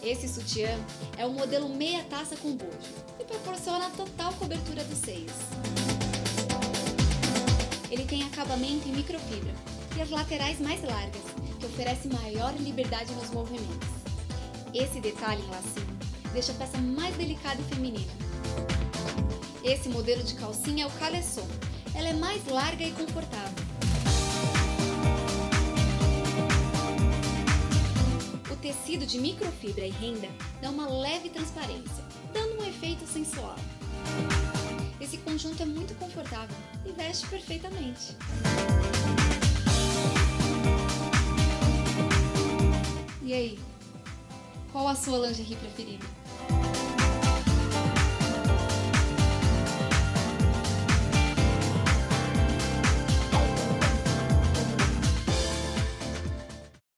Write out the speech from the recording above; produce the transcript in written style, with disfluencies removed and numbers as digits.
Esse sutiã é o modelo meia taça com bojo e proporciona total cobertura dos seios. Ele tem acabamento em microfibra e as laterais mais largas, que oferece maior liberdade nos movimentos. Esse detalhe em lacinho deixa a peça mais delicada e feminina. Esse modelo de calcinha é o caleçon. Ela é mais larga e confortável. O tecido de microfibra e renda dá uma leve transparência, dando um efeito sensual. Esse conjunto é muito confortável e veste perfeitamente. E aí, qual a sua lingerie preferida?